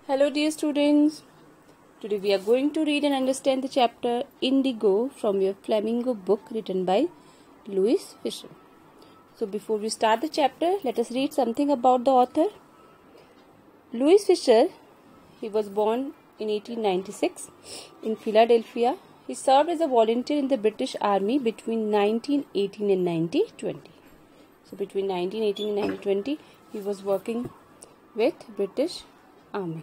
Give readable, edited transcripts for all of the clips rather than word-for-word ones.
Hello dear students, today we are going to read and understand the chapter Indigo from your Flamingo book written by Louis Fisher. So before we start the chapter, let us read something about the author. Louis Fisher, he was born in 1896 in Philadelphia. He served as a volunteer in the British Army between 1918 and 1920. So between 1918 and 1920, he was working with British Army.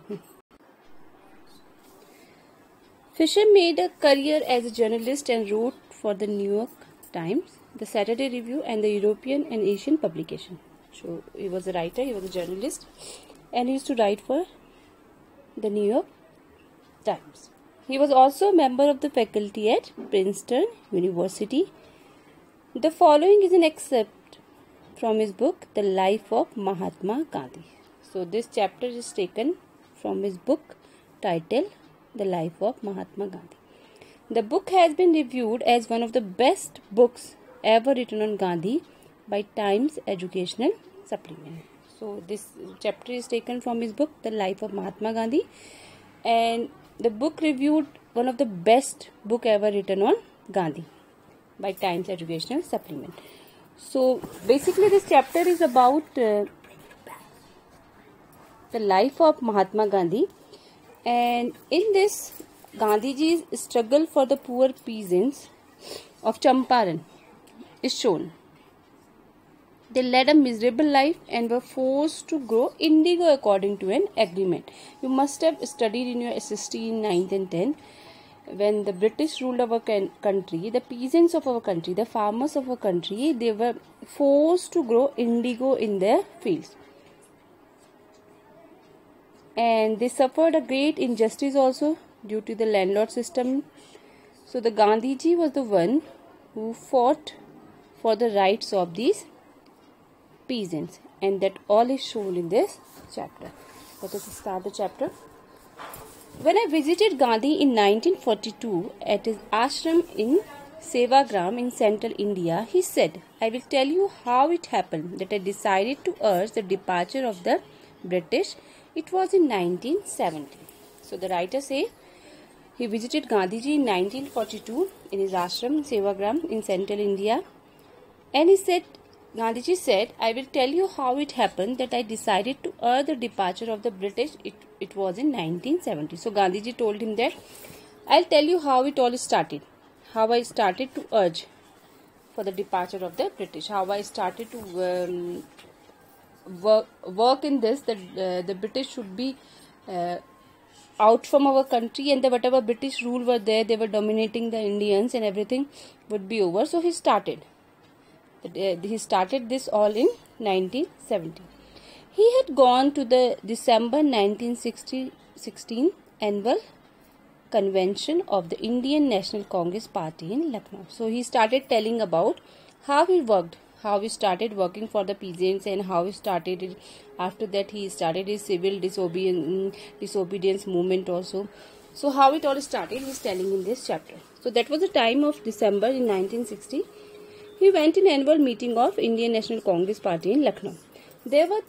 Fisher made a career as a journalist and wrote for the New York Times, the Saturday Review, and the European and Asian publication. So he was a writer, he was a journalist, and he used to write for the New York Times. He was also a member of the faculty at Princeton University. The following is an excerpt from his book, The Life of Mahatma Gandhi. So this chapter is taken from his book titled The Life of Mahatma Gandhi. The book has been reviewed as one of the best books ever written on Gandhi by Times Educational Supplement. So this chapter is taken from his book The Life of Mahatma Gandhi, and the book reviewed one of the best book ever written on Gandhi by Times Educational Supplement. So basically this chapter is about the life of Mahatma Gandhi, and in this Gandhiji's struggle for the poor peasants of Champaran is shown. They led a miserable life and were forced to grow indigo according to an agreement. You must have studied in your SST in 9th and 10th. When the British ruled our country, the peasants of our country, the farmers of our country, they were forced to grow indigo in their fields. And they suffered a great injustice also due to the landlord system. So the Gandhiji was the one who fought for the rights of these peasants, and that all is shown in this chapter. Let us start the chapter. When I visited Gandhi in 1942 at his ashram in Sevagram in central India, he said, "I will tell you how it happened that I decided to urge the departure of the British. It was in 1970. So the writer say he visited Gandhiji in 1942 in his ashram in Sevagram in central India, and he said, Gandhiji said, "I will tell you how it happened that I decided to urge the departure of the British. It was in 1970. So Gandhiji told him that, I'll tell you how it all started, how I started to urge for the departure of the British, how I started to work in this, that the British should be out from our country, and that whatever British rule were there, they were dominating the Indians, and everything would be over." So he started this all in 1970. He had gone to the December 1916 annual convention of the Indian National Congress Party in Lucknow. So he started telling about how he worked, how he started working for the peasants, and how he started it. After that he started his civil disobedience movement also. So how it all started, he is telling in this chapter. So that was the time of December in 1960. He went in annual meeting of Indian National Congress Party in Lucknow. There were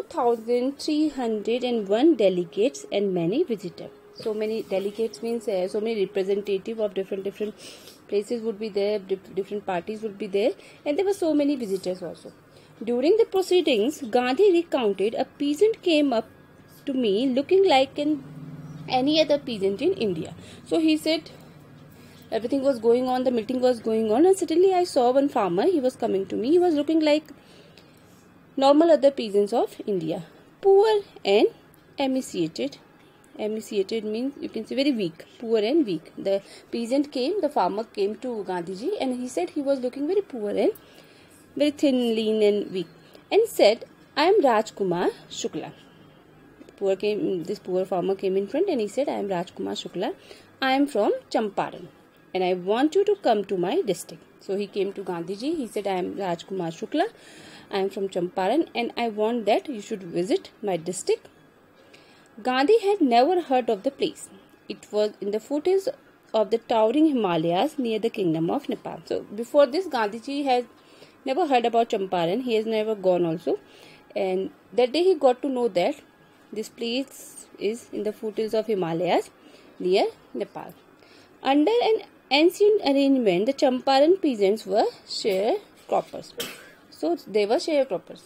2,301 delegates and many visitors. So many delegates means so many representatives of different places would be there, different parties would be there, and there were so many visitors also. During the proceedings, Gandhi recounted, "A peasant came up to me looking like any other peasant in India." So he said, everything was going on, the meeting was going on, and suddenly I saw one farmer. He was coming to me. He was looking like normal other peasants of India, poor and emaciated. Emaciated means you can say very weak, poor and weak. The peasant came, the farmer came to Gandhiji, and he said he was looking very poor and very thin, lean and weak, and said, "I am Rajkumar Shukla." This poor farmer came in front and he said, "I am Rajkumar Shukla. I am from Champaran, and I want you to come to my district." So he came to Gandhiji. He said, "I am Rajkumar Shukla. I am from Champaran, and I want that you should visit my district." Gandhi had never heard of the place. It was in the foothills of the towering Himalayas near the kingdom of Nepal. So before this, Gandhiji has never heard about Champaran. He has never gone also. And that day he got to know that This place is in the foothills of Himalayas near Nepal. Under an ancient arrangement, the Champaran peasants were sharecroppers. So they were sharecroppers.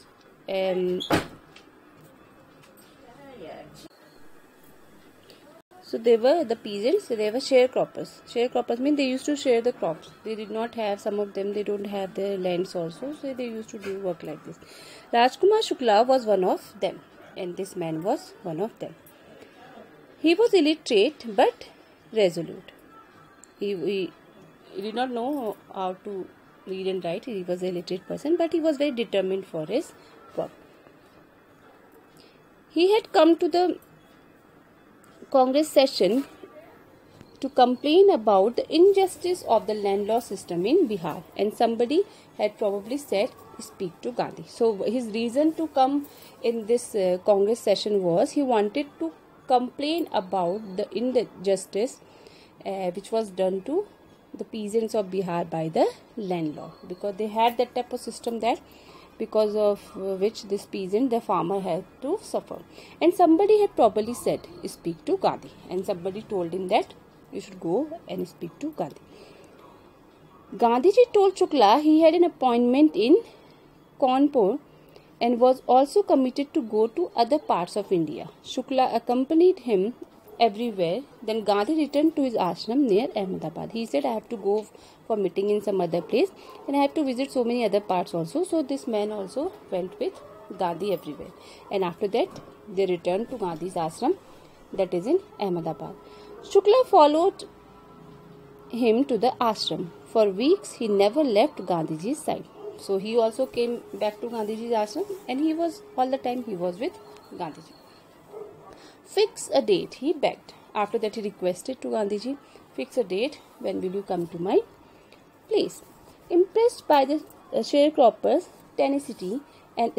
So they were the peasants, they were sharecroppers. Sharecroppers mean they used to share the crops. They did not have, some of them, they don't have their lands also. So they used to do work like this. Rajkumar Shukla was one of them. And this man was one of them. He was illiterate but resolute. He did not know how to read and write. He was an illiterate person, but he was very determined for his work. He had come to the Congress session to complain about the injustice of the land law system in Bihar, and somebody had probably said, speak to Gandhi. So his reason to come in this Congress session was he wanted to complain about the injustice which was done to the peasants of Bihar by the land law, because they had that type of system that because of which this peasant, the farmer, had to suffer. And somebody had probably said, speak to Gandhi, and somebody told him that you should go and speak to Gandhi. Gandhiji told Shukla he had an appointment in Kanpur and was also committed to go to other parts of India. Shukla accompanied him everywhere. Then Gandhi returned to his ashram near Ahmedabad. He said, I have to go for meeting in some other place and I have to visit so many other parts also. So this man also went with Gandhi everywhere. And after that, they returned to Gandhi's ashram, that is in Ahmedabad. Shukla followed him to the ashram. For weeks, he never left Gandhiji's side. So he also came back to Gandhiji's ashram, and he was all the time he was with Gandhiji. Fix a date, he begged. After that, he requested to Gandhiji, fix a date, when will you come to my place? Impressed by the sharecroppers' tenacity and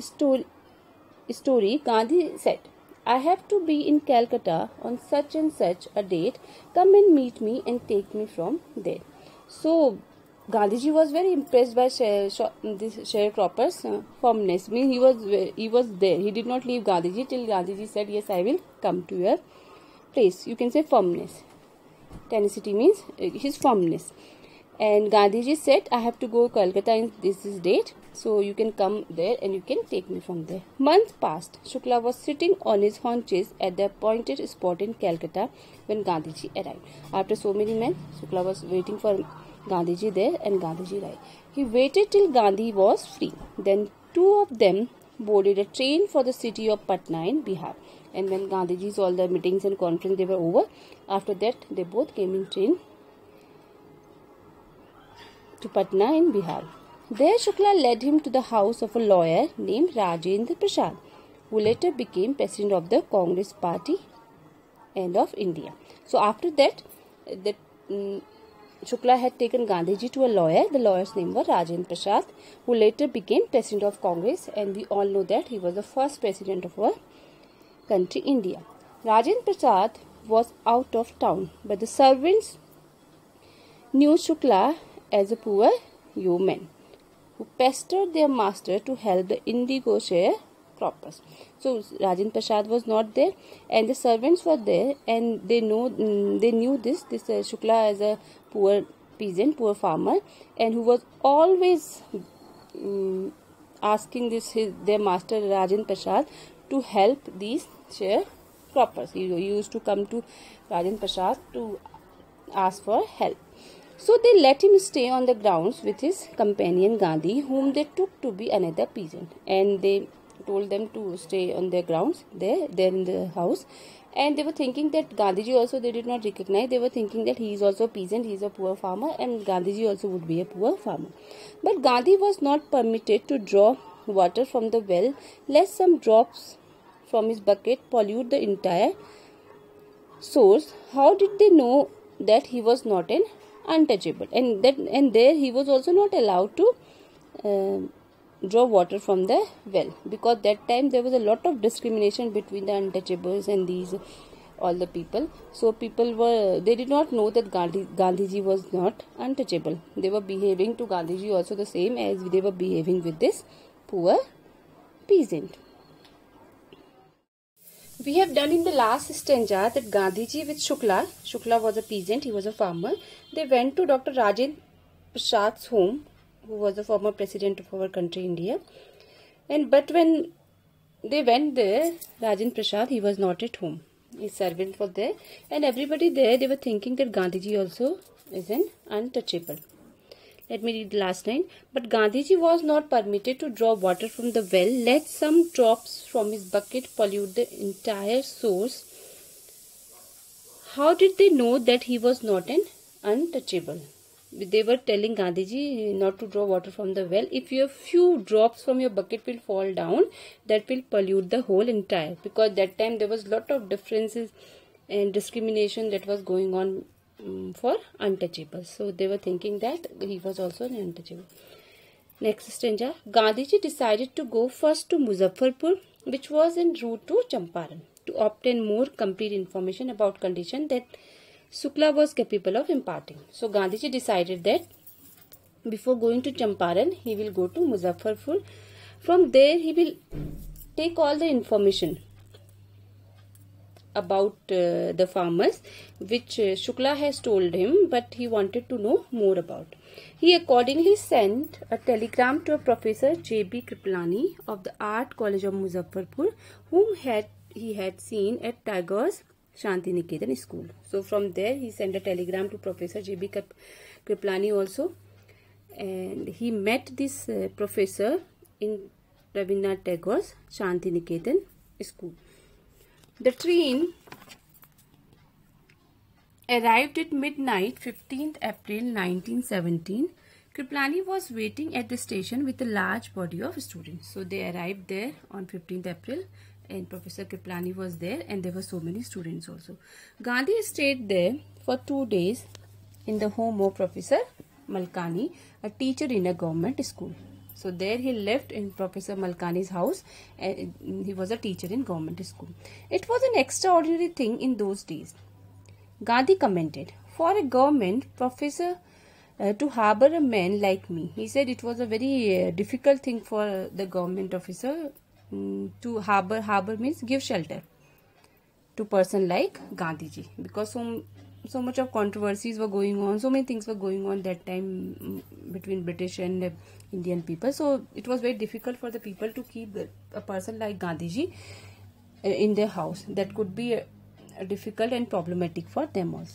story, Gandhi said, I have to be in Calcutta on such and such a date. Come and meet me and take me from there. So Gandhiji was very impressed by this sharecroppers' firmness. I mean, he was there. He did not leave Gandhiji till Gandhiji said, yes, I will come to your place. You can say firmness. Tenacity means his firmness. And Gandhiji said, I have to go to Calcutta in this date. So you can come there and you can take me from there. Months passed. Shukla was sitting on his haunches at the appointed spot in Calcutta when Gandhiji arrived. After so many men, Shukla was waiting for Gandhiji there, and Gandhiji arrived. He waited till Gandhi was free. Then two of them boarded a train for the city of Patna in Bihar. And when Gandhiji's all the meetings and conference they were over, after that they both came in train to Patna in Bihar. There Shukla led him to the house of a lawyer named Rajendra Prasad, who later became president of the Congress Party and of India. So after that, Shukla had taken Gandhiji to a lawyer. The lawyer's name was Rajendra Prasad, who later became president of Congress, and we all know that he was the first president of our country, India. Rajendra Prasad was out of town, but the servants knew Shukla as a poor yeoman who pestered their master to help the indigo sharecroppers. So Rajendra Prasad was not there, and the servants were there, and they knew this Shukla as a poor peasant, poor farmer, and who was always asking their master Rajendra Prasad to help these sharecroppers. He used to come to Rajendra Prasad to ask for help. So they let him stay on the grounds with his companion Gandhi, whom they took to be another peasant, and they told them to stay on their grounds there in the house. And they were thinking that Gandhiji also they did not recognize. They were thinking that he is also a peasant, he is a poor farmer, and Gandhiji also would be a poor farmer. But Gandhi was not permitted to draw water from the well, lest some drops from his bucket pollute the entire source. How did they know that he was not an untouchable? And there he was also not allowed to draw water from the well, because that time there was a lot of discrimination between the untouchables and all the people. So they did not know that Gandhiji was not untouchable. They were behaving to Gandhiji also the same as they were behaving with this poor peasant. We have done in the last stanza that Gandhiji with Shukla was a peasant, he was a farmer. They went to Dr. Rajendra Prasad's home, who was the former president of our country, India. But when they went there, Rajendra Prasad, he was not at home. His servant was there, and everybody there, they were thinking that Gandhiji also is an untouchable. Let me read the last line. But Gandhiji was not permitted to draw water from the well, let some drops from his bucket pollute the entire source. How did they know that he was not an untouchable? They were telling Gandhiji not to draw water from the well. If you have few drops from your bucket will fall down, that will pollute the whole entire. Because that time there was lot of differences and discrimination that was going on for untouchables. So they were thinking that he was also an untouchable. Next stanza. Gandhiji decided to go first to Muzaffarpur, which was en route to Champaran, to obtain more complete information about condition that Shukla was capable of imparting. So Gandhiji decided that before going to Champaran, he will go to Muzaffarpur. From there, he will take all the information about the farmers which Shukla has told him, but he wanted to know more about. He accordingly sent a telegram to a Professor J.B. Kripalani of the Art College of Muzaffarpur, whom he had seen at Tagore's Shantiniketan school. So from there he sent a telegram to Professor J.B. Kripalani also, and he met this professor in Rabindranath Tagore's Shantiniketan school. The train arrived at midnight, 15th April 1917. Kripalani was waiting at the station with a large body of students. So they arrived there on 15th April and Professor Kripalani was there, and there were so many students also. Gandhi stayed there for 2 days in the home of Professor Malkani, a teacher in a government school. So there he lived in Professor Malkani's house, and he was a teacher in government school. It was an extraordinary thing in those days. Gandhi commented, for a government professor to harbor a man like me. He said it was a very difficult thing for the government officer to harbor means give shelter to person like Gandhiji, because so much of controversies were going on, so many things were going on that time between British and Indian people. So it was very difficult for the people to keep a person like Gandhiji in their house. That could be difficult and problematic for them also.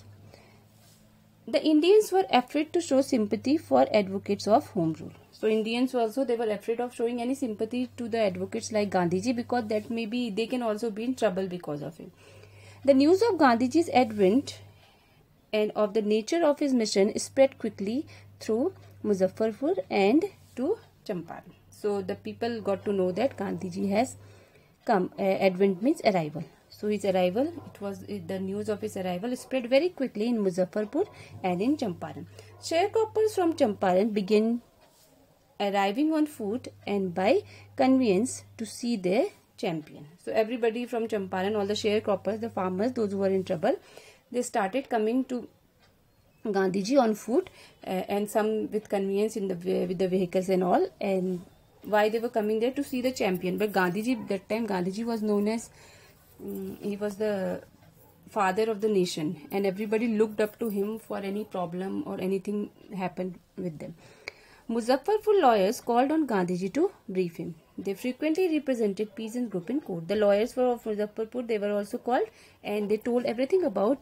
The Indians were afraid to show sympathy for advocates of home rule. So Indians also, they were afraid of showing any sympathy to the advocates like Gandhiji, because that maybe they can also be in trouble because of him. The news of Gandhiji's advent and of the nature of his mission spread quickly through Muzaffarpur and to Champaran. So the people got to know that Gandhiji has come. Advent means arrival. So his arrival, the news of his arrival spread very quickly in Muzaffarpur and in Champaran. Sharecroppers from Champaran began arriving on foot and by conveyance to see their champion. So everybody from Champaran, all the sharecroppers, the farmers, those who were in trouble, they started coming to Gandhiji on foot, and some with conveyance with the vehicles and all. And why they were coming there? To see the champion. But Gandhiji, that time Gandhiji was known as he was the father of the nation, and everybody looked up to him for any problem or anything happened with them. Muzaffarpur lawyers called on Gandhiji to brief him. They frequently represented peasant group in court. The lawyers of Muzaffarpur, they were also called, and they told everything about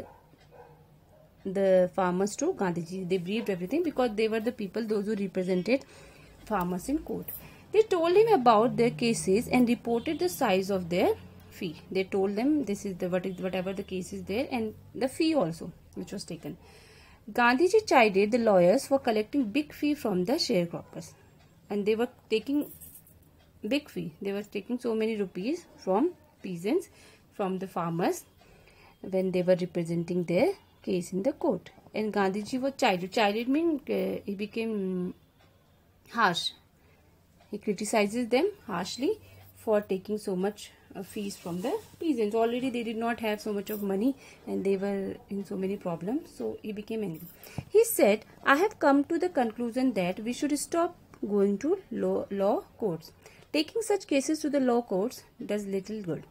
the farmers to Gandhiji. They briefed everything because they were the people, those who represented farmers in court. They told him about their cases and reported the size of their fee. They told them this is whatever the case is there, and the fee also which was taken. Gandhiji chided the lawyers for collecting big fee from the sharecroppers, and they were taking big fee. They were taking so many rupees from peasants, from the farmers, when they were representing their case in the court. And Gandhiji was chided. Chided means he became harsh. He criticizes them harshly for taking so much fees from the peasants. Already they did not have so much of money and they were in so many problems. So he became angry. He said, I have come to the conclusion that we should stop going to law courts. Taking such cases to the law courts does little good.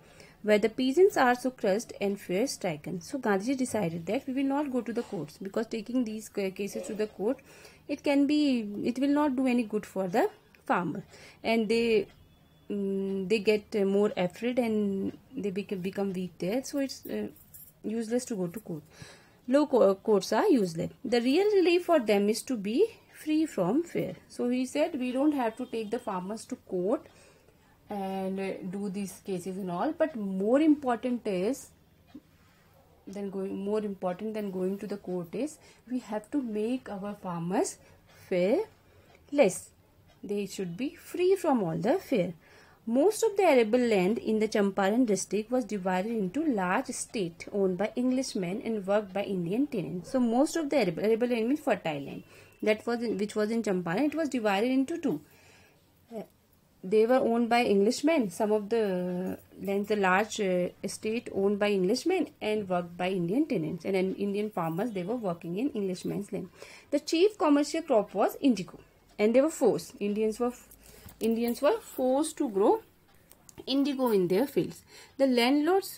where the peasants are so crushed and fear stricken. So Gandhiji decided that we will not go to the courts, because taking these cases to the court, it will not do any good for the farmer, and they get more afraid and they become weak there. So it's useless to go to court. Low courts are useless. The real relief for them is to be free from fear. So he said we don't have to take the farmers to court and do these cases and all, but more important than going to the court is we have to make our farmers fearless. They should be free from all the fear. Most of the arable land in the Champaran district was divided into large estates owned by Englishmen and worked by Indian tenants. So most of the arable land means fertile land, which was in Champaran, it was divided into two. They were owned by Englishmen. Some of the lands, the large estate owned by Englishmen and worked by Indian tenants, and Indian farmers, they were working in Englishmen's land. The chief commercial crop was indigo, and they were forced. Indians were forced to grow indigo in their fields. The landlords,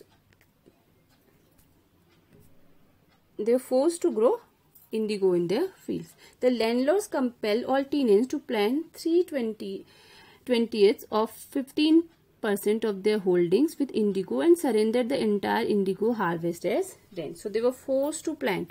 they were forced to grow indigo in their fields. The landlords compelled all tenants to plant 3/20 of 15% of their holdings with indigo and surrendered the entire indigo harvest as rent. So they were forced to plant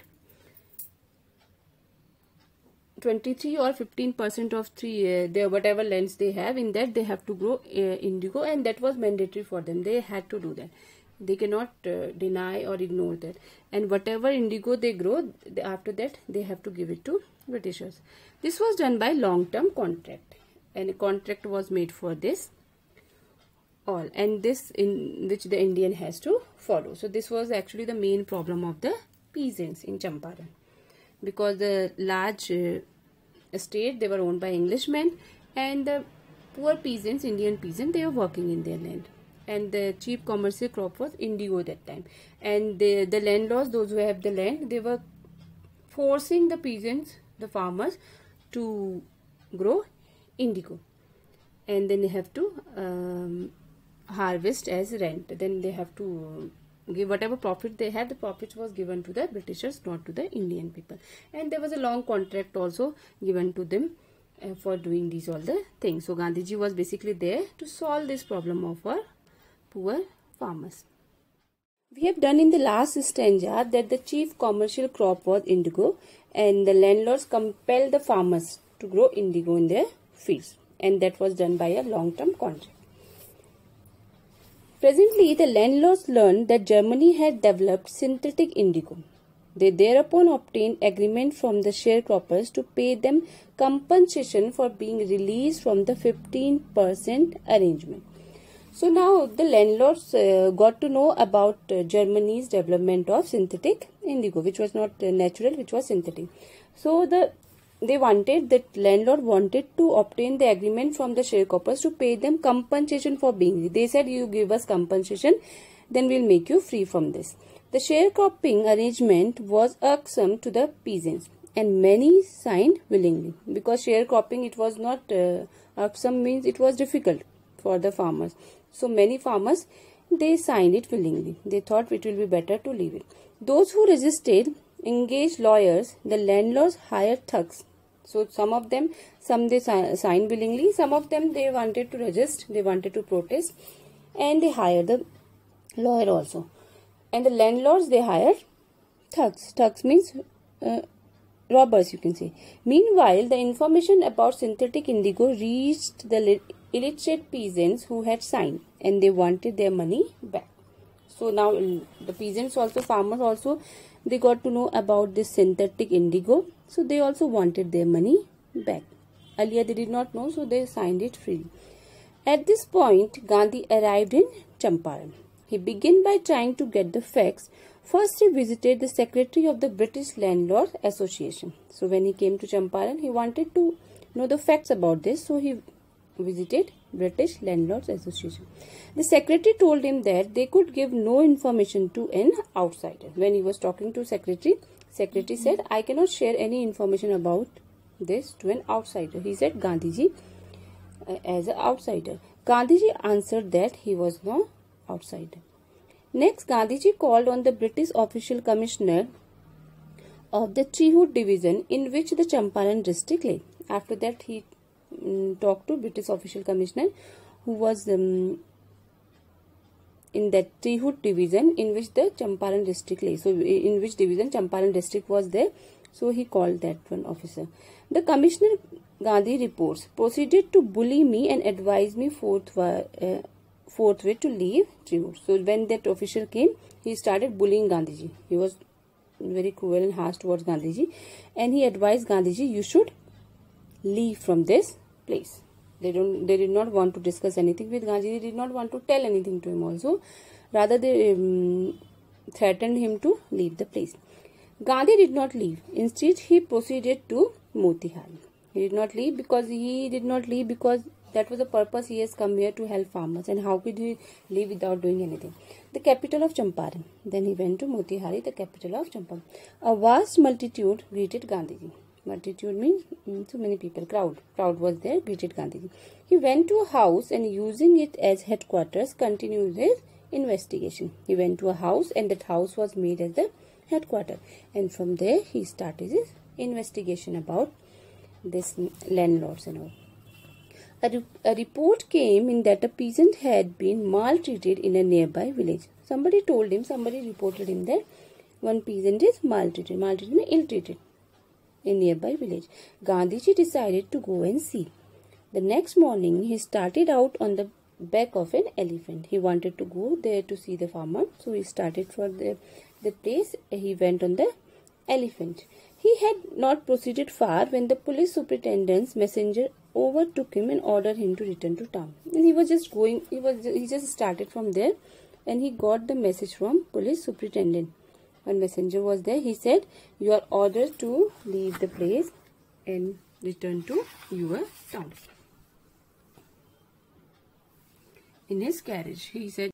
23 or 15% of their whatever lands they have. In that they have to grow indigo, and that was mandatory for them. They had to do that. They cannot deny or ignore that. And whatever indigo they grow, after that they have to give it to Britishers. This was done by long-term contract, and a contract was made for this all, and this in which the Indian has to follow. So this was actually the main problem of the peasants in Champaran, because the large estate, they were owned by Englishmen, and the poor peasants, Indian peasants, they were working in their land, and the chief commercial crop was indigo that time. And the landlords, those who have the land, they were forcing the peasants, the farmers, to grow indigo, and then they have to harvest as rent. Then they have to give whatever profit they had. The profit was given to the Britishers, not to the Indian people. And there was a long contract also given to them for doing these all the things. So Gandhiji was basically there to solve this problem of our poor farmers. We have done in the last stanza that the chief commercial crop was indigo, and the landlords compelled the farmers to grow indigo in their fields, and that was done by a long-term contract. Presently, the landlords learned that Germany had developed synthetic indigo. They thereupon obtained agreement from the sharecroppers to pay them compensation for being released from the 15% arrangement. So now the landlords got to know about Germany's development of synthetic indigo, which was not natural, which was synthetic. So landlord wanted to obtain the agreement from the sharecroppers to pay them compensation for being. They said, you give us compensation, then we'll make you free from this. The sharecropping arrangement was irksome to the peasants, and many signed willingly, because sharecropping, it was not irksome, means it was difficult for the farmers. So many farmers, they signed it willingly. They thought it will be better to leave it. Those who resisted engaged lawyers. The landlords hired thugs. So some they signed willingly, some of them they wanted to resist, they wanted to protest, and they hired the lawyer also. And the landlords, they hired thugs. Thugs means robbers, you can say. Meanwhile, the information about synthetic indigo reached the illiterate peasants who had signed, and they wanted their money back. So now the peasants also, farmers also, they got to know about this synthetic indigo. So they also wanted their money back. Earlier they did not know, so they signed it freely. At this point, Gandhi arrived in Champaran. He began by trying to get the facts. First, he visited the secretary of the British Landlord Association. So when he came to Champaran, he wanted to know the facts about this. So he visited British Landlords Association. The secretary told him that they could give no information to an outsider. When he was talking to secretary said, I cannot share any information about this to an outsider. He said Gandhiji as an outsider. Gandhiji answered that he was no outsider. Next, Gandhiji called on the British official commissioner of the Trihut division in which the Champaran district lay. After that, he talked to British official commissioner who was in that Trihut division in which the Champaran district lay. So, in which division Champaran district was there. So, he called that one officer. The commissioner, Gandhi reports, proceeded to bully me and advise me forthwith to leave Trihut. So, when that official came, he started bullying Gandhiji. He was very cruel and harsh towards Gandhiji, and he advised Gandhiji, you should leave from this place. They did not want to discuss anything with Gandhiji. They did not want to tell anything to him also. Rather, they threatened him to leave the place. Gandhi did not leave. Instead, he proceeded to Motihari. He did not leave because that was the purpose. He has come here to help farmers. And how could he leave without doing anything? The capital of Champaran. Then he went to Motihari, the capital of Champaran. A vast multitude greeted Gandhiji. Multitude means so many people. Crowd was there, greeted Gandhiji. He went to a house and using it as headquarters, continued his investigation. He went to a house and that house was made as the headquarters. And from there, he started his investigation about this landlords and all. A report came in that a peasant had been maltreated in a nearby village. Somebody reported him that one peasant is maltreated means ill-treated in nearby village. Gandhiji decided to go and see. The next morning, he started out on the back of an elephant. He wanted to go there to see the farmer. So, he started for the place. He went on the elephant. He had not proceeded far when the police superintendent's messenger overtook him and ordered him to return to town. And he was just going, he just started from there and he got the message from police superintendent. One messenger was there. He said, you are ordered to leave the place and return to your town. In his carriage, he said,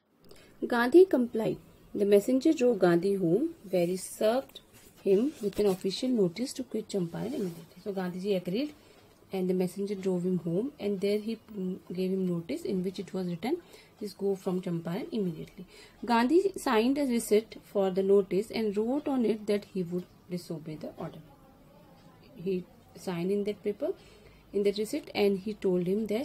Gandhi complied. The messenger drove Gandhi home, where he served him with an official notice to quit Champaran immediately. So Gandhiji agreed and the messenger drove him home and there he gave him notice in which it was written, just go from Champaran immediately. Gandhi signed a receipt for the notice and wrote on it that he would disobey the order. He signed in that paper, in that receipt, and he told him that,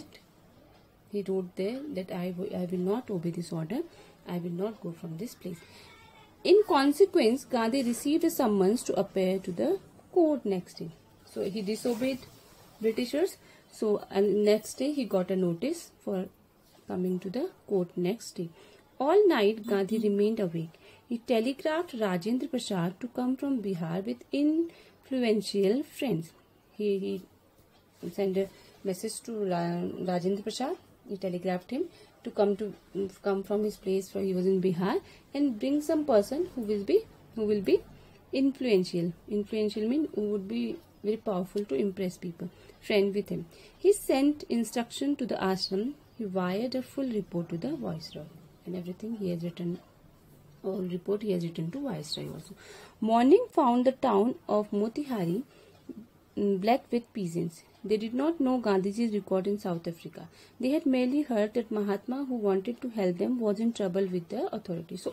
he wrote there that I will not obey this order, I will not go from this place. In consequence, Gandhi received a summons to appear to the court next day. So he disobeyed Britishers. So next day he got a notice for coming to the court next day. All night Gandhi remained awake. He telegraphed Rajendra Prasad to come from Bihar with influential friends. He sent a message to Rajendra Prasad. He telegraphed him to come from his place where he was in Bihar and bring some person who will be influential. Influential means who would be very powerful to impress people. Friend with him. He sent instruction to the ashram. He wired a full report to the viceroy and everything he has written. All report he has written to viceroy also. Morning found the town of Motihari black with peasants. They did not know Gandhiji's record in South Africa. They had merely heard that Mahatma, who wanted to help them, was in trouble with the authorities.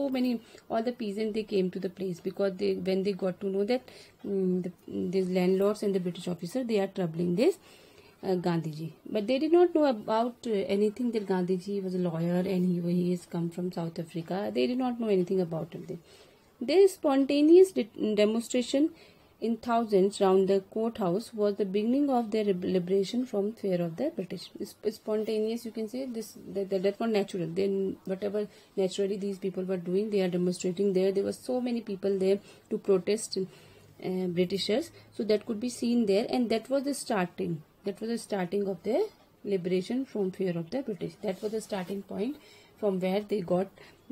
All the peasants, they came to the place because when they got to know that these landlords and the British officer, they are troubling this Gandhiji. But they did not know about anything that Gandhiji was a lawyer and he has come from South Africa. They did not know anything about him. Their spontaneous demonstration in thousands round the courthouse was the beginning of their liberation from fear of the British. It's spontaneous, you can say this. That was natural. Then whatever naturally these people were doing, they are demonstrating there. There were so many people there to protest Britishers. So that could be seen there, and that was the starting. That was the starting of their liberation from fear of the British. That was the starting point from where they got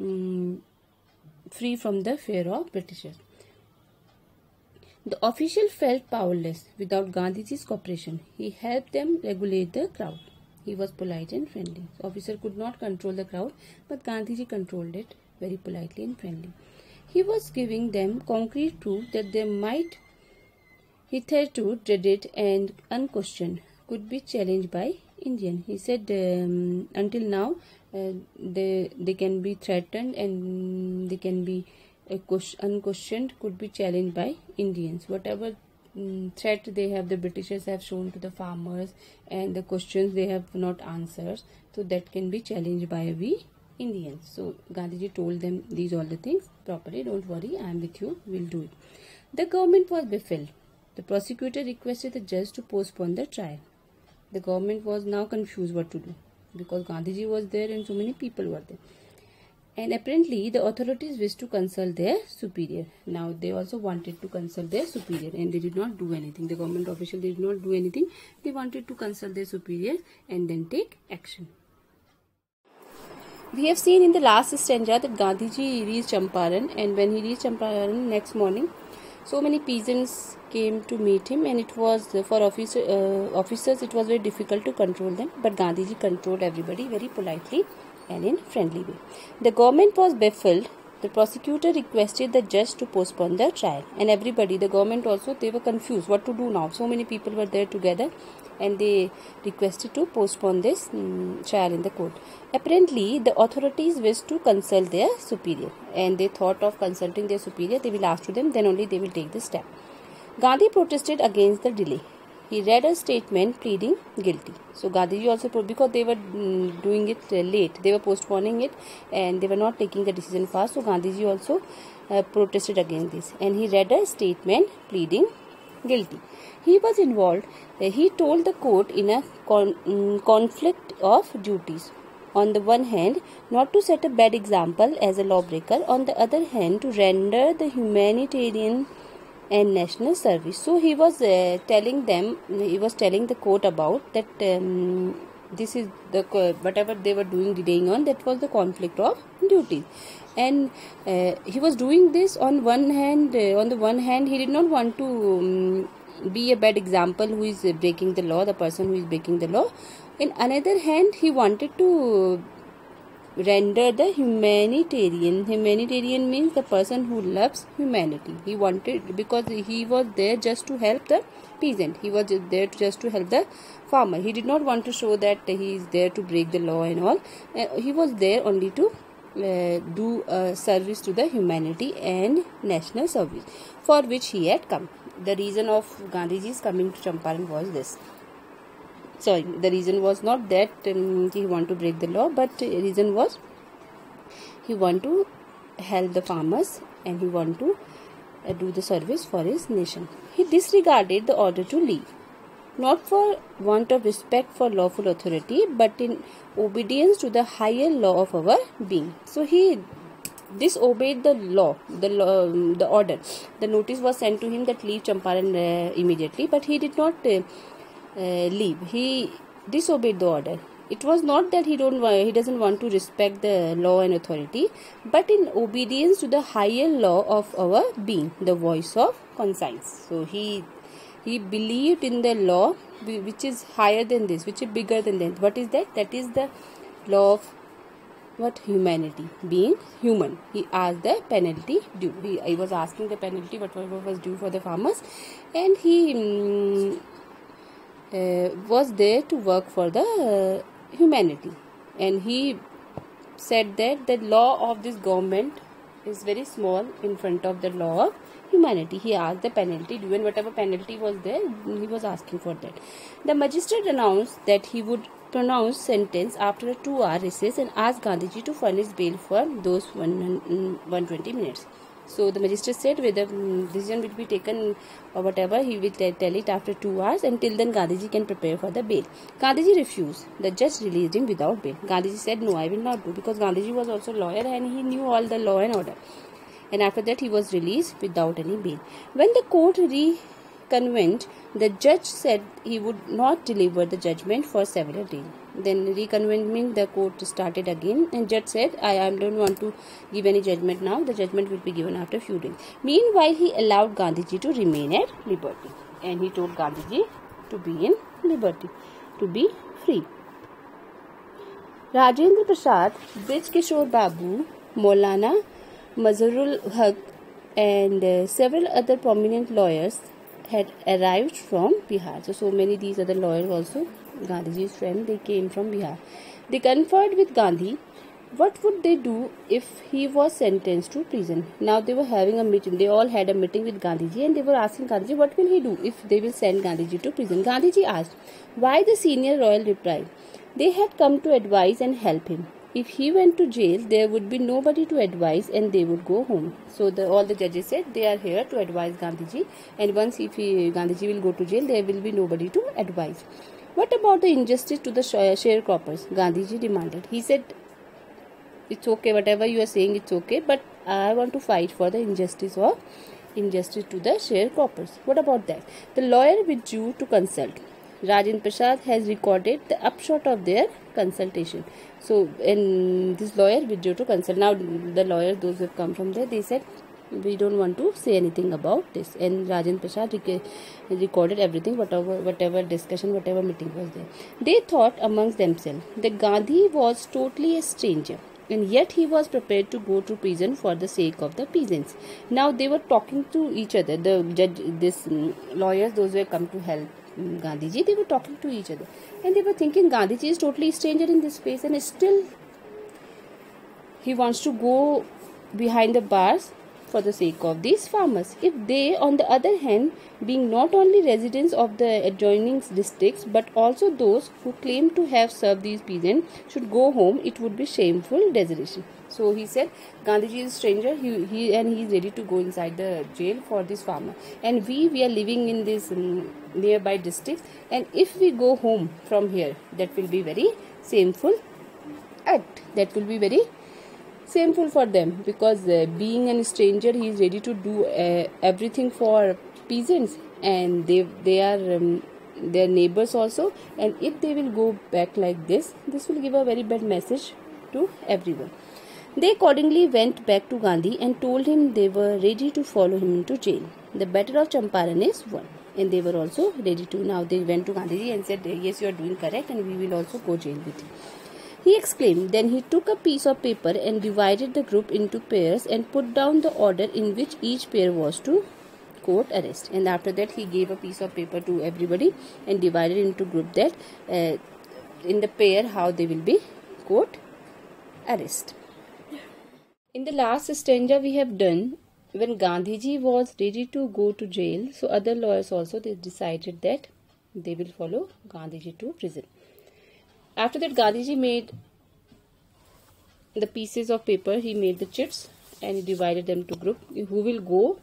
free from the fear of Britishers. The official felt powerless without Gandhiji's cooperation. He helped them regulate the crowd. He was polite and friendly. The officer could not control the crowd, but Gandhiji controlled it very politely and friendly. He was giving them concrete proof that they might hitherto dreaded and unquestioned could be challenged by Indian. He said until now they can be threatened and they can be unquestioned, could be challenged by Indians. Whatever threat they have, the Britishers have shown to the farmers, and the questions they have not answered, so that can be challenged by we Indians. So Gandhiji told them these all the things properly. Don't worry, I am with you. We'll do it. The government was baffled. The prosecutor requested the judge to postpone the trial. The government was now confused what to do, because Gandhiji was there and so many people were there. And apparently the authorities wished to consult their superior. Now they also wanted to consult their superior, and they did not do anything. The government official did not do anything. They wanted to consult their superior and then take action. We have seen in the last stanza that Gandhiji reached Champaran, and when he reached Champaran next morning, so many peasants came to meet him, and it was for officers it was very difficult to control them, but Gandhiji controlled everybody very politely and in friendly way. The government was baffled. The prosecutor requested the judge to postpone the trial, and everybody, the government also, they were confused what to do now. So many people were there together, and they requested to postpone this trial in the court. Apparently the authorities wished to consult their superior, and they thought of consulting their superior. They will ask to them, then only they will take the step. Gandhi protested against the delay. He read a statement pleading guilty. So Gandhiji also, because they were doing it late, they were postponing it and they were not taking the decision fast. So Gandhiji also protested against this, and he read a statement pleading guilty. He was involved. He told the court in a conflict of duties. On the one hand, not to set a bad example as a lawbreaker. On the other hand, to render the humanitarian and national service. So he was telling the court about that this is the whatever they were doing, delaying on, that was the conflict of duties. And he was doing this on one hand. On the one hand, he did not want to be a bad example who is breaking the law, the person who is breaking the law. In another hand, he wanted to render the humanitarian. Humanitarian means the person who loves humanity. He wanted, because he was there just to help the peasant. He was there just to help the farmer. He did not want to show that he is there to break the law and all. He was there only to do service to the humanity and national service, for which he had come. The reason of Gandhiji's coming to Champaran was this. Sorry, the reason was not that he want to break the law, but the reason was he want to help the farmers and he want to do the service for his nation. He disregarded the order to leave, not for want of respect for lawful authority, but in obedience to the higher law of our being. So he disobeyed the law, the order. The notice was sent to him that leave Champaran immediately, but he did not leave. He disobeyed the order. It was not that he doesn't want to respect the law and authority, but in obedience to the higher law of our being, the voice of conscience. So he believed in the law which is higher than this, which is bigger than that. What is that? That is the law of humanity, being human. He asked the penalty due. He was asking the penalty what was due for the farmers, and he was there to work for the humanity. And he said that the law of this government is very small in front of the law of humanity. He asked the penalty due, and whatever penalty was there, he was asking for that. The magistrate announced that he would pronounce sentence after a 2-hour recess and asked Gandhiji to furnish bail for those 120 minutes. So the magistrate said whether decision will be taken or whatever, he will tell it after 2 hours. Until then, Gandhiji can prepare for the bail. Gandhiji refused. The judge released him without bail. Gandhiji said, no, I will not do, because Gandhiji was also a lawyer and he knew all the law and order. And after that, he was released without any bail. When the court reconvened, the judge said he would not deliver the judgment for several days. Then reconvened means the court started again, and judge said, I don't want to give any judgment now. The judgment will be given after a few days. Meanwhile, he allowed Gandhiji to remain at liberty, and he told Gandhiji to be in liberty, to be free. Rajendra Prasad, Brij Kishore Babu, Maulana Mazharul Haq, and several other prominent lawyers had arrived from Bihar. So many these other lawyers also Gandhiji's friend, they came from Bihar. They conferred with Gandhi what would they do if he was sentenced to prison. Now they were having a meeting. They all had a meeting with Gandhiji, and they were asking Gandhiji what will he do if they will send Gandhiji to prison. Gandhiji asked, why? The senior royal replied, they had come to advise and help him. If he went to jail, there would be nobody to advise and they would go home. So all the judges said they are here to advise Gandhiji, and once if Gandhiji will go to jail, there will be nobody to advise. What about the injustice to the sharecroppers? Gandhiji demanded. He said, it's okay, whatever you are saying, it's okay, but I want to fight for the injustice to the sharecroppers. What about that? The lawyer withdrew to consult. Rajendra Prasad has recorded the upshot of their consultation. So, and this lawyer withdrew to consult. Now, the lawyers, those who have come from there, they said, we don't want to say anything about this. And Rajendra Prasad recorded everything, whatever discussion, whatever meeting was there. They thought amongst themselves that Gandhi was totally a stranger, and yet he was prepared to go to prison for the sake of the peasants. Now they were talking to each other. The judge, lawyers, those who have come to help Gandhiji, they were talking to each other, and they were thinking Gandhiji is totally a stranger in this place, and still he wants to go behind the bars for the sake of these farmers. If they, on the other hand, being not only residents of the adjoining districts but also those who claim to have served these peasants, should go home, it would be shameful desertion. So he said, Gandhiji is a stranger, he is ready to go inside the jail for this farmer, and we are living in this nearby districts, and if we go home from here, that will be very shameful act. That will be very shameful for them, because being a stranger, he is ready to do everything for peasants, and they are their neighbors also, and if they will go back like this will give a very bad message to everyone. They accordingly went back to Gandhi and told him they were ready to follow him into jail. The battle of Champaran is won, and they were also ready to. Now they went to Gandhiji and said, yes, you are doing correct, and we will also go jail with you. He exclaimed. Then he took a piece of paper and divided the group into pairs and put down the order in which each pair was to court arrest. And after that he gave a piece of paper to everybody and divided into group that in the pair how they will be court arrest. In the last stanza we have done, when Gandhiji was ready to go to jail, so other lawyers also, they decided that they will follow Gandhiji to prison. After that, Gandhiji made the pieces of paper, he made the chits and he divided them to group who will go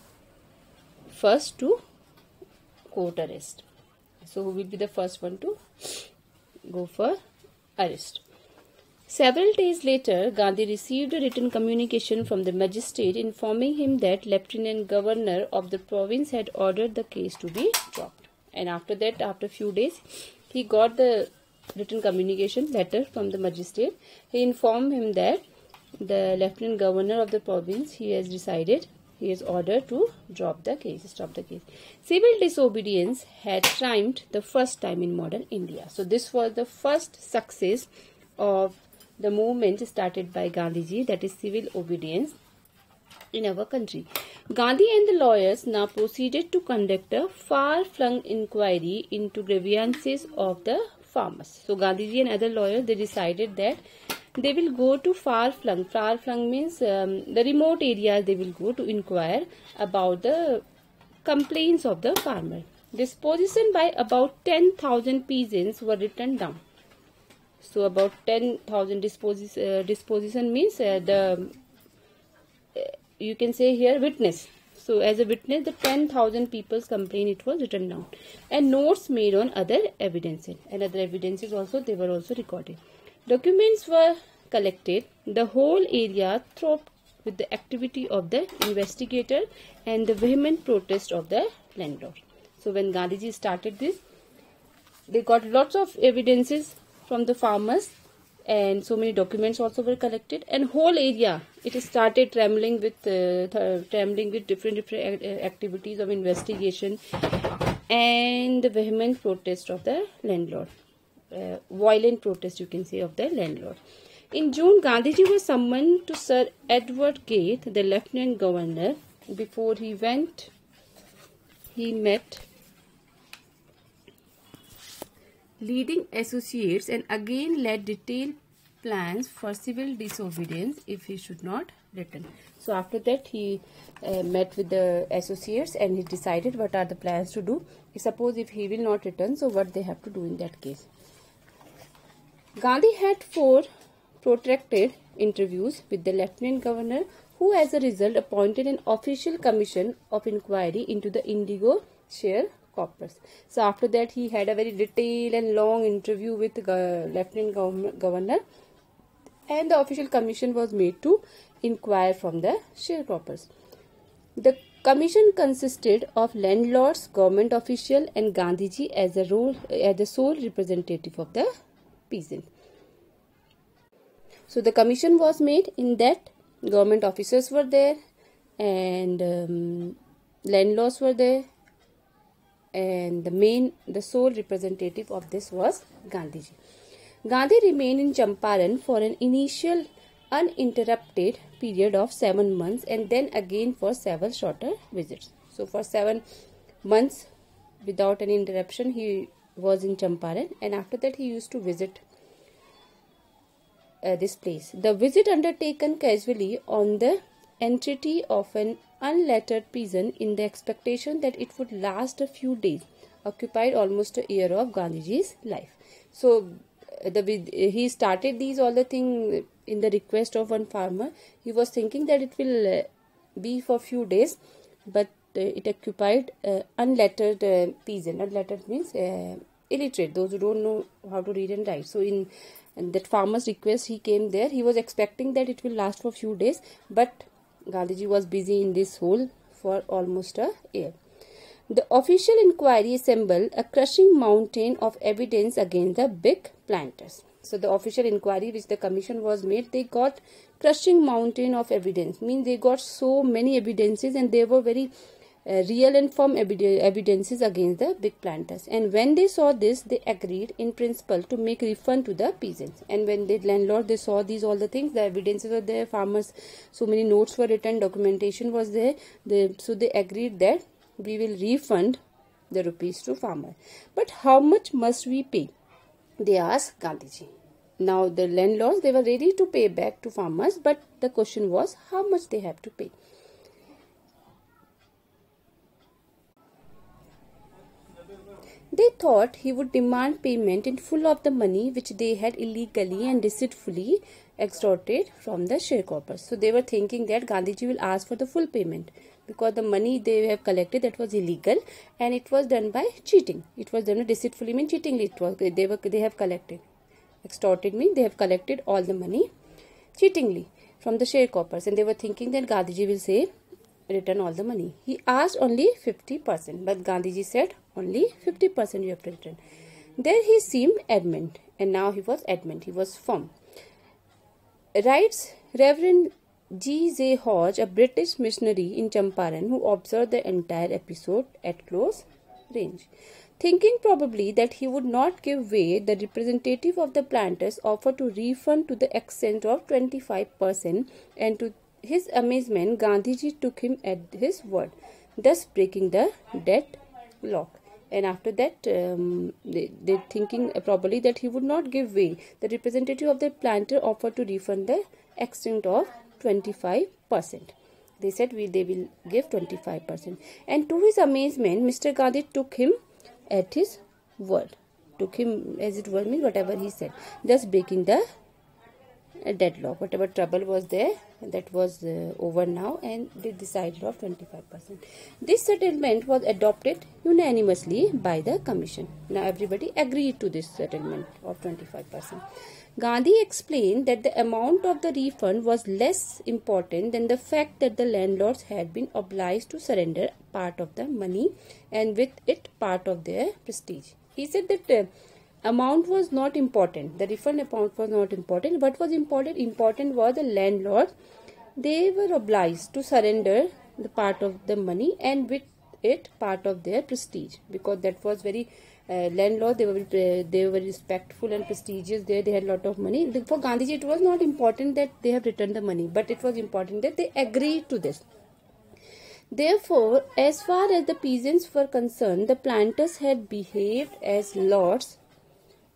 first to court arrest. So who will be the first one to go for arrest. Several days later, Gandhi received a written communication from the magistrate informing him that Lieutenant Governor of the province had ordered the case to be dropped. And after that, after a few days, he got the written communication letter from the magistrate. He informed him that the Lieutenant Governor of the province, he has ordered to drop the case, stop the case. Civil disobedience had triumphed the first time in modern India. So this was the first success of the movement started by Gandhiji, that is civil obedience in our country. Gandhi and the lawyers now proceeded to conduct a far-flung inquiry into grievances of the farmers. So Gandhiji and other lawyers, they decided that they will go to far-flung. Far-flung means the remote areas they will go to inquire about the complaints of the farmer. Disposition by about 10,000 peasants were written down. So about 10,000 disposition means you can say here witness. So as a witness, the 10,000 people's complaint, it was written down, and notes made on other evidences, and other evidences also, they were also recorded. Documents were collected. The whole area throbed with the activity of the investigator and the vehement protest of the landlord. So when Gandhiji started this, they got lots of evidences from the farmers, and so many documents also were collected, and whole area, it started trembling with different activities of investigation and the vehement protest of the landlord, violent protest, you can say, of the landlord. In June, Gandhiji was summoned to Sir Edward Gate, the Lieutenant Governor. Before he went, he met leading associates and again laid detailed plans for civil disobedience if he should not return. So after that he met with the associates and he decided what are the plans to do. Suppose if he will not return, so what they have to do in that case. Gandhi had 4 protracted interviews with the Lieutenant Governor, who as a result appointed an official commission of inquiry into the indigo sharecroppers. So after that he had a very detailed and long interview with the Lieutenant Governor, and the official commission was made to inquire from the sharecroppers. The commission consisted of landlords, government official, and Gandhiji as the sole representative of the peasant. So the commission was made. In that, government officers were there, and landlords were there, and the sole representative of this was Gandhiji. Gandhi remained in Champaran for an initial uninterrupted period of 7 months, and then again for several shorter visits. So for 7 months without any interruption he was in Champaran, and after that he used to visit this place. The visit, undertaken casually on the entreaty of an unlettered peasant in the expectation that it would last a few days, occupied almost a year of Gandhiji's life. So he started these all the thing in the request of one farmer. He was thinking that it will be for few days, but it occupied unlettered peasant. Unlettered means illiterate, those who don't know how to read and write. So in that farmer's request he came there. He was expecting that it will last for few days, but Gandhiji was busy in this hole for almost a year. The official inquiry assembled a crushing mountain of evidence against the big planters. So the official inquiry which the commission was made, they got crushing mountain of evidence. Means they got so many evidences, and they were very real and firm evidences against the big planters. And when they saw this, they agreed in principle to make refund to the peasants. And when the landlord, they saw these all the things, the evidences were there, farmers, so many notes were written, documentation was there. So they agreed that we will refund the rupees to farmer. But how much must we pay? They asked Gandhiji. Now the landlords, they were ready to pay back to farmers, but the question was how much they have to pay. They thought he would demand payment in full of the money which they had illegally and deceitfully extorted from the sharecroppers. So they were thinking that Gandhiji will ask for the full payment, because the money they have collected, that was illegal, and it was done by cheating. It was done deceitfully, means cheatingly. It was they have collected. Extorted means they have collected all the money cheatingly from the sharecroppers, and they were thinking that Gandhiji will say return all the money. He asked only 50%, but Gandhiji said only 50% you have to return. There he seemed adamant, and now he was adamant, he was firm. Writes Reverend G.J. Hodge, a British missionary in Champaran, who observed the entire episode at close range. Thinking probably that he would not give way, the representative of the planters offered to refund to the extent of 25%, and to his amazement, Gandhiji took him at his word, thus breaking the deadlock. And after that, they thinking probably that he would not give way, the representative of the planter offered to refund the extent of 25%. They said they will give 25%. And to his amazement, Mr. Gandhi took him at his word. Took him as it were, means whatever he said, thus breaking the deadlock. Whatever trouble was there, that was over now, and they decided of 25%. This settlement was adopted unanimously by the commission. Now everybody agreed to this settlement of 25%. Gandhi explained that the amount of the refund was less important than the fact that the landlords had been obliged to surrender part of the money, and with it part of their prestige. He said that amount was not important. The refund amount was not important. What was important? Important was the landlord. They were obliged to surrender the part of the money, and with it part of their prestige, because that was very landlord. They were respectful and prestigious. They had a lot of money. For Gandhiji, it was not important that they have returned the money, but it was important that they agreed to this. Therefore, as far as the peasants were concerned, the planters had behaved as lords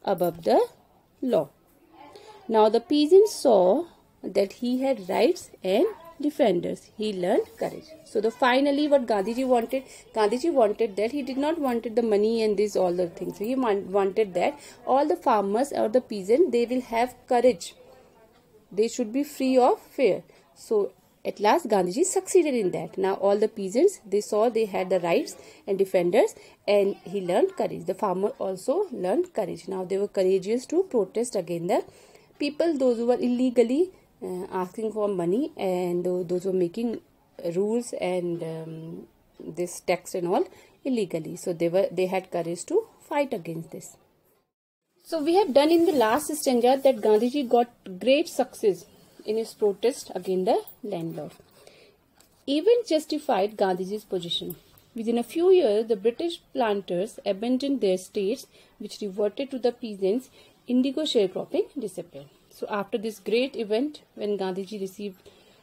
above the law. Now the peasants saw that he had rights and defenders. He learned courage. So the finally what Gandhiji wanted that he did not wanted the money and this all the things. He wanted that all the farmers or the peasants, they will have courage. They should be free of fear. So at last Gandhiji succeeded in that. Now all the peasants, they saw they had the rights and defenders, and he learned courage. The farmer also learned courage. Now they were courageous to protest against the people, those who were illegally asking for money, and those who were making rules and this tax and all illegally. So they had courage to fight against this. So we have done in the last stanza that Gandhiji got great success in his protest against the landlord. Event justified Gandhiji's position. Within a few years, the British planters abandoned their estates, which reverted to the peasants. Indigo sharecropping disappeared. So after this great event, when Gandhiji received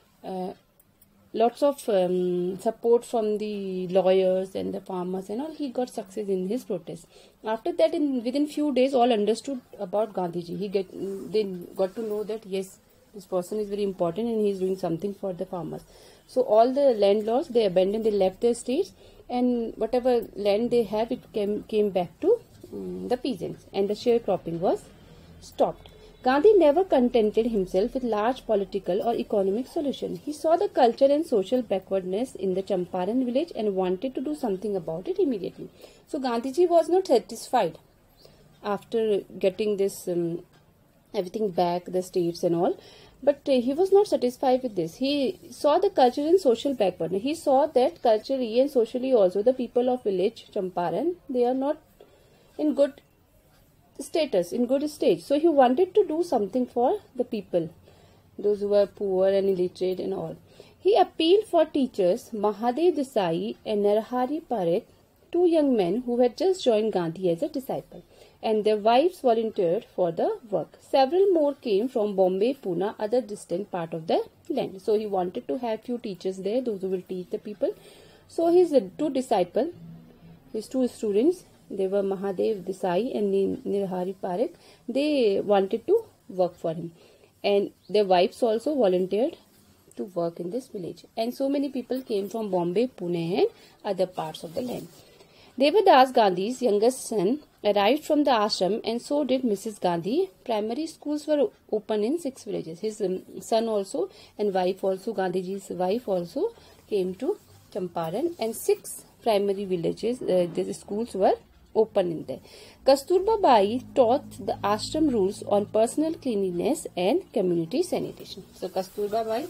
lots of support from the lawyers and the farmers and all, he got success in his protest. After that, within few days, all understood about Gandhiji. They got to know that yes, this person is very important and he is doing something for the farmers. So all the landlords, they abandoned, they left their estates, and whatever land they have, it came back to the peasants, and the sharecropping was stopped. Gandhi never contented himself with large political or economic solutions. He saw the culture and social backwardness in the Champaran village and wanted to do something about it immediately. So Gandhiji was not satisfied after getting this everything back, the states and all. But he was not satisfied with this. He saw the culture and social backwardness. He saw that culturally and socially also the people of village Champaran, they are not in good status, in good stage. So he wanted to do something for the people, those who were poor and illiterate and all. He appealed for teachers Mahadev Desai and Narahari Parekh, two young men who had just joined Gandhi as a disciple, and their wives volunteered for the work. Several more came from Bombay, Pune, other distant part of the land. So he wanted to have few teachers there, those who will teach the people. So his two disciples, his two students, they were Mahadev Desai and Narahari Parekh. They wanted to work for him, and their wives also volunteered to work in this village. And so many people came from Bombay, Pune and other parts of the land. Devadas Gandhi's youngest son arrived from the ashram, and so did Mrs. Gandhi. Primary schools were open in 6 villages. His son also and wife also, Gandhiji's wife also, came to Champaran, and 6 primary villages, the schools were open in there. Kasturba Bai taught the ashram rules on personal cleanliness and community sanitation. So Kasturba Bai,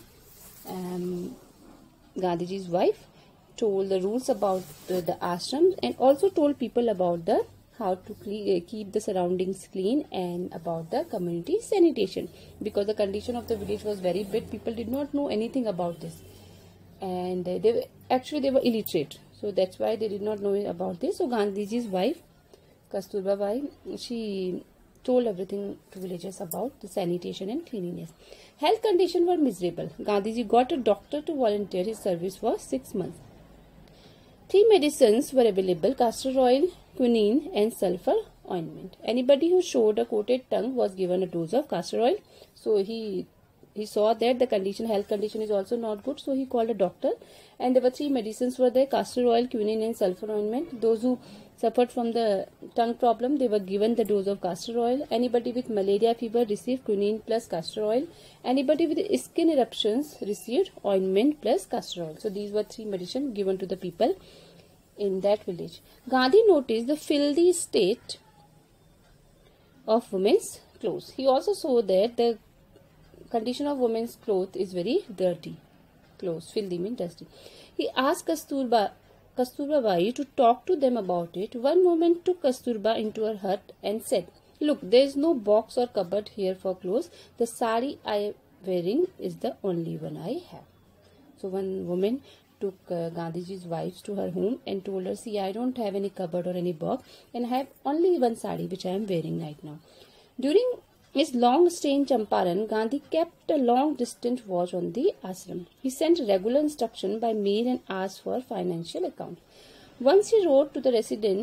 Gandhiji's wife, told the rules about the ashram, and also told people about the how to keep the surroundings clean and about the community sanitation, because the condition of the village was very bad. People did not know anything about this, and they were illiterate, so that's why they did not know about this. So Gandhiji's wife Kasturba Bai, she told everything to villagers about the sanitation and cleanliness. Health conditions were miserable. Gandhiji got a doctor to volunteer his service for 6 months. 3 medicines were available: castor oil, quinine and sulfur ointment. Anybody who showed a coated tongue was given a dose of castor oil. So he saw that the health condition is also not good, so he called a doctor, and there were 3 medicines were there: castor oil, quinine and sulfur ointment. Those who suffered from the tongue problem, they were given the dose of castor oil. Anybody with malaria fever received quinine plus castor oil. Anybody with skin eruptions received ointment plus castor oil. So these were 3 medicines given to the people in that village. Gandhi noticed the filthy state of women's clothes. He also saw that the condition of women's clothes is very dirty. Clothes, filthy means dusty. He asked Kasturba Bai to talk to them about it. One woman took Kasturba into her hut and said, "Look, there is no box or cupboard here for clothes. The sari I am wearing is the only one I have." So one woman took Gandhiji's wives to her home and told her, "See, I don't have any cupboard or any box, and I have only one sari which I am wearing right now." During his long stay in Champaran, Gandhi kept a long-distance watch on the ashram. He sent regular instruction by mail and asked for financial account. Once he wrote to the resident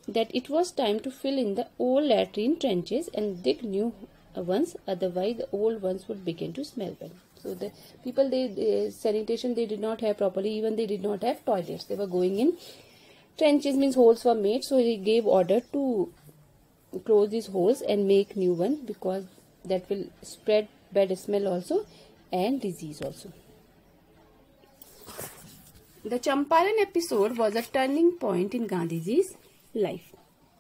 that it was time to fill in the old latrine trenches and dig new ones, otherwise the old ones would begin to smell bad. So the people, sanitation they did not have properly, even they did not have toilets. They were going in trenches, means holes were made, so he gave order to close these holes and make new one, because that will spread bad smell also and disease also. The Champaran episode was a turning point in Gandhiji's life.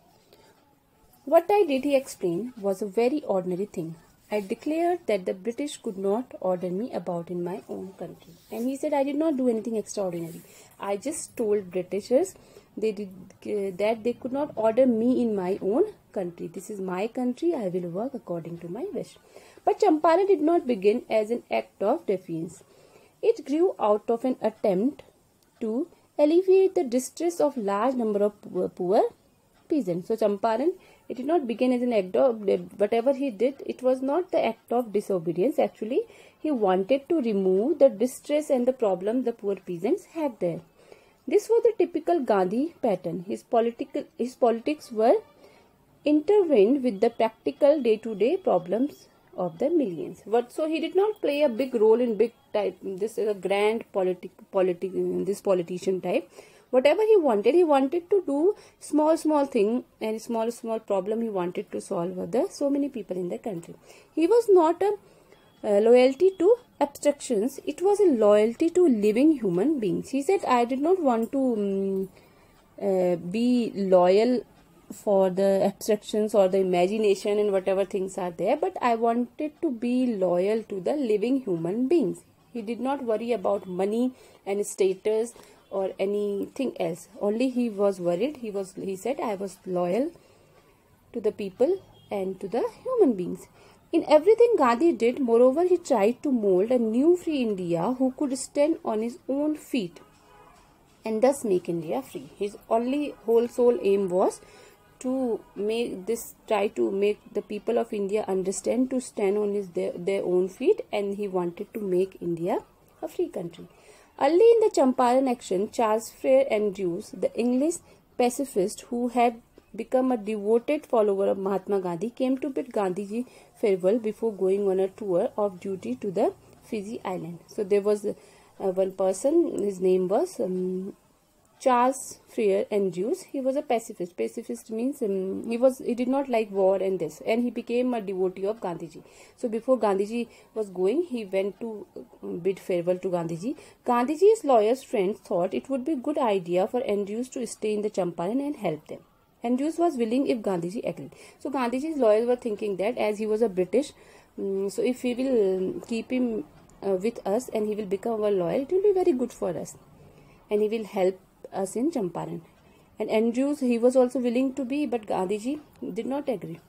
What I did, he explained, was a very ordinary thing. I declared that the British could not order me about in my own country. And he said, I did not do anything extraordinary. I just told Britishers that they could not order me in my own country. This is my country. I will work according to my wish. But Champaran did not begin as an act of defiance. It grew out of an attempt to alleviate the distress of large number of poor peasants. So Champaran, it did not begin as an act of, whatever he did, it was not the act of disobedience. Actually, he wanted to remove the distress and the problem the poor peasants had there. This was the typical Gandhi pattern. His politics were intertwined with the practical day-to-day problems of the millions. So he did not play a big role in big type. This is a grand this politician type. Whatever he wanted to do small thing and small problem he wanted to solve for the so many people in the country. He was not a loyalty to abstractions. It was a loyalty to living human beings. He said, I did not want to be loyal for the abstractions or the imagination and whatever things are there, but I wanted to be loyal to the living human beings. He did not worry about money and status or anything else. Only he was worried. He said, I was loyal to the people and to the human beings. In everything Gandhi did, moreover, he tried to mold a new free India who could stand on his own feet and thus make India free. His only whole soul aim was to try to make the people of India understand, to stand on their own feet, and he wanted to make India a free country. Early in the Champaran action, Charles Frere Andrews, the English pacifist who had become a devoted follower of Mahatma Gandhi, came to bid Gandhiji farewell before going on a tour of duty to the Fiji island. So there was one person, his name was Charles Frere Andrews. He was a pacifist. Pacifist means he did not like war and this, and he became a devotee of Gandhiji. So before Gandhiji was going, he went to bid farewell to Gandhiji. Gandhiji's lawyer's friends thought it would be a good idea for Andrews to stay in the Champaran and help them. Andrews was willing if Gandhiji agreed. So Gandhiji's lawyers were thinking that as he was a British, so if we will keep him with us and he will become our lawyer, it will be very good for us, and he will help us in Champaran. And Andrews, he was also willing to be, but Gandhiji did not agree.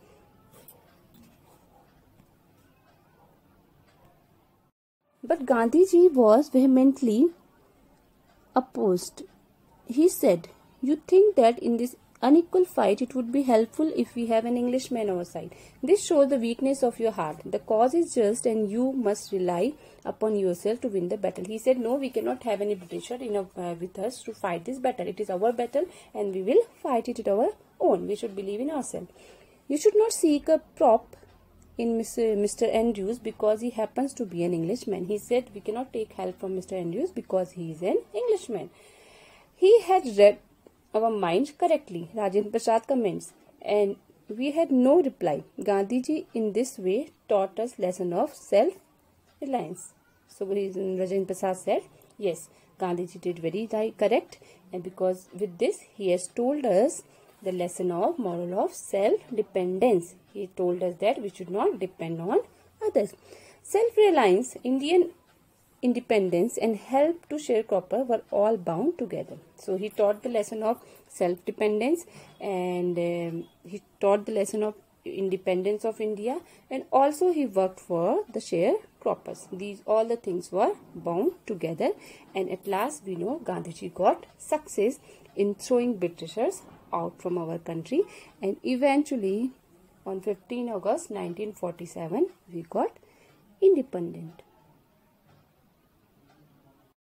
But Gandhiji was vehemently opposed. He said, you think that in this unequal fight it would be helpful if we have an Englishman on our side. This shows the weakness of your heart. The cause is just and you must rely upon yourself to win the battle. He said, no, we cannot have any Britisher with us to fight this battle. It is our battle and we will fight it our own. We should believe in ourselves. You should not seek a prop in Mr. Andrews because he happens to be an Englishman. He said, we cannot take help from Mr. Andrews because he is an Englishman. He had read our minds correctly, Rajendra Prasad comments, and we had no reply. Gandhiji in this way taught us lesson of self-reliance. So Rajendra Prasad said, yes, Gandhiji did very correct, and because with this he has told us the lesson of moral of self-dependence. He told us that we should not depend on others. Self-reliance, Indian independence and help to sharecropper were all bound together. So he taught the lesson of self-dependence and he taught the lesson of independence of India, and also he worked for the sharecroppers. These all the things were bound together, and at last we know Gandhiji got success in throwing Britishers out from our country, and eventually on 15 August 1947 we got independent.